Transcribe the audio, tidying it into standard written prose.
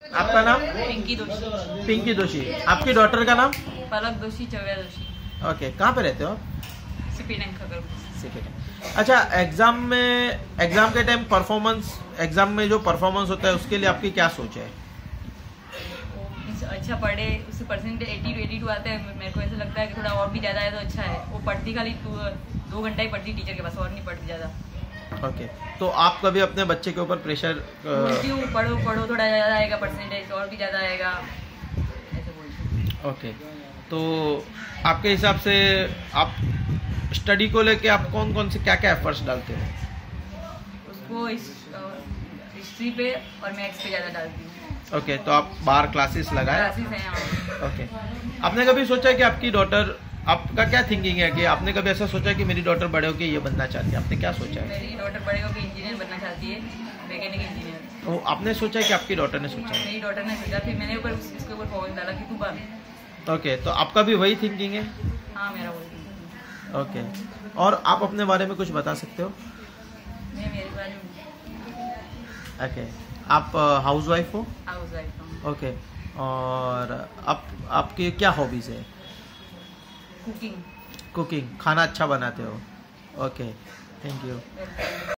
आपका नाम? पिंकी दोषी। पिंकी दोषी। आपकी डॉटर का नाम? पलक दोषी, चव्या दोषी। ओके, कहाँ पे रहते हो आप? अच्छा, एग्जाम के टाइम एग्जाम में जो परफॉर्मेंस होता है उसके लिए आपकी क्या सोच है? अच्छा पढ़े, उससे परसेंटेज 80 to 82 आते हैं। मेरे को ऐसा लगता है कि थोड़ा और भी ज़्यादा है तो अच्छा है। वो पढ़ती खाली 2 घंटा ही पढ़ती टीचर के पास, और नहीं पढ़ती ज़्यादा। ओके, तो आप कभी अपने बच्चे के ऊपर प्रेशर? बोलती हूँ पढ़ो पढ़ो, थोड़ा ज़्यादा आएगा परसेंटेज, और भी ज़्यादा आएगा, ऐसे बोलती हूँ। ओके, तो आपके हिसाब से आप स्टडी को लेके आप कौन कौन से क्या क्या एफर्ट्स डालते हो? उसको हिस्ट्री पे और मैथ्स पे ज़्यादा डालती हूँ। ओके, तो आप बाहर क्लासेस लगाए? क्लासेस हैं यहाँ। ओके, आपने कभी सोचा कि आपकी डॉटर, आपका क्या थिंकिंग है कि आपने कभी ऐसा सोचा कि मेरी डॉटर बड़े होकर ये बनना चाहती है? आपने क्या सोचा है? मेरी डॉटर बड़े होकर इंजीनियर बनना चाहती है, मैकेनिक इंजीनियर। तो आपने सोचा है कि आपकी डॉटर ने सोचा है? मेरी डॉटर ने सोचा, फिर मैंने इसके ऊपर फोकस डाला कि तू बन। ओके, तो आपका भी वही थिंकिंग है? हाँ, मेरा वही। ओके, और आप अपने बारे में कुछ बता सकते हो? मेरे बारे में, ओके, आप हाउस वाइफ हो? हाउस वाइफ हूँ। ओके, और आपकी क्या हॉबीज़ है? कुकिंग। कुकिंग, खाना अच्छा बनाते हो? Okay, thank you.